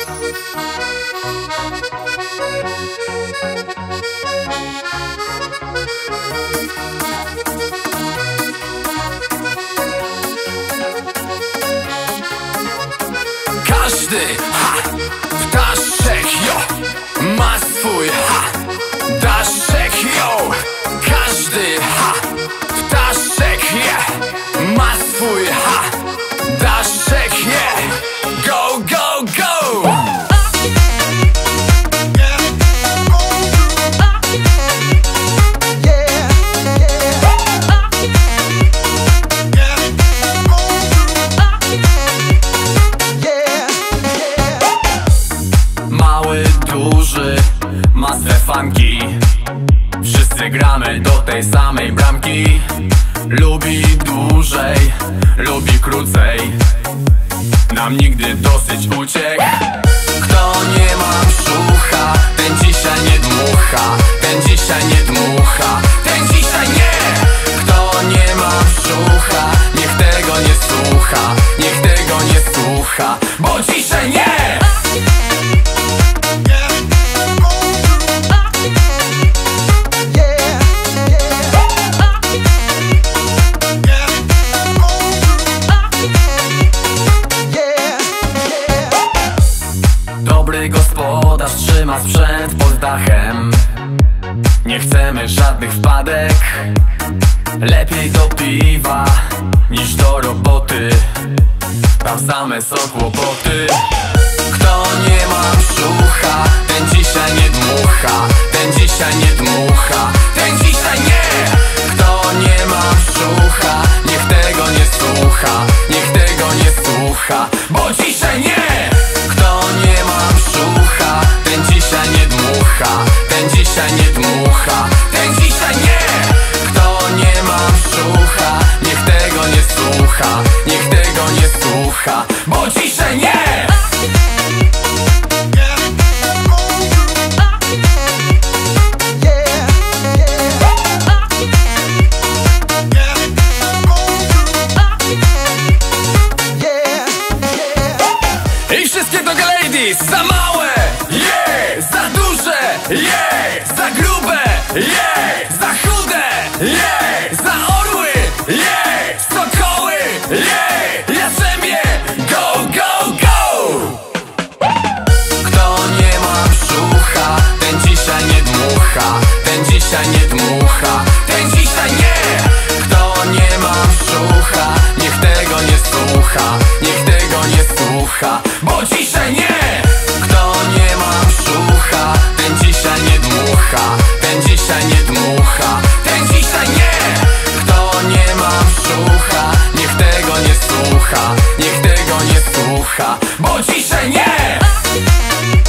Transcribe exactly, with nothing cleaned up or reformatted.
Każdy, ha, ptaszek, jo, ma swój, ha, daszek, jo. Każdy, ha, ptaszek, je, ma swój, ha, daszek, je. Go, go, go! Mały, duży, ma swe fanki. Wszyscy gramy do tej samej bramki. Lubi dłużej, lubi krócej. Nam nigdy dosyć uciekł. Kto nie ma brzucha, ten dzisiaj nie dmucha. Ten dzisiaj nie dmucha, ten dzisiaj nie. Kto nie ma brzucha, niech tego nie słucha. Niech tego nie słucha, bo dzisiaj nie. Dobry gospodarz trzyma sprzęt pod dachem. Nie chcemy żadnych wpadek. Lepiej do piwa niż do roboty. Tam same są kłopoty. Kto nie ma brzucha, ten dzisiaj nie dmucha. Ten dzisiaj nie dmucha, ten dzisiaj nie. Kto nie ma brzucha, niech tego nie słucha. Niech tego nie słucha, bo dzisiaj nie. Kto nie ma brzucha, ten dzisiaj nie dmucha. Ten dzisiaj nie dmucha, ten dzisiaj nie. Kto nie ma brzucha, niech tego nie słucha. Niech tego nie słucha, bo dzisiaj nie. I wszystkie to ladies, za małe, yeah, za duże, yeah, za grube, yeah, za chude, yeah, za orły, yeah, sokoły, yeah, jasemię, go, go, go! Kto nie ma brzucha, ten dzisiaj nie dmucha. Ten dzisiaj nie dmucha, ten dzisiaj nie. Kto nie ma brzucha, niech tego nie słucha. Niech tego nie słucha, bo dzisiaj nie. Kto nie ma brzucha, ten dzisiaj nie dmucha. Ten dzisiaj nie dmucha, ten dzisiaj nie. Kto nie ma brzucha, niech tego nie słucha. Niech tego nie słucha, bo dzisiaj nie.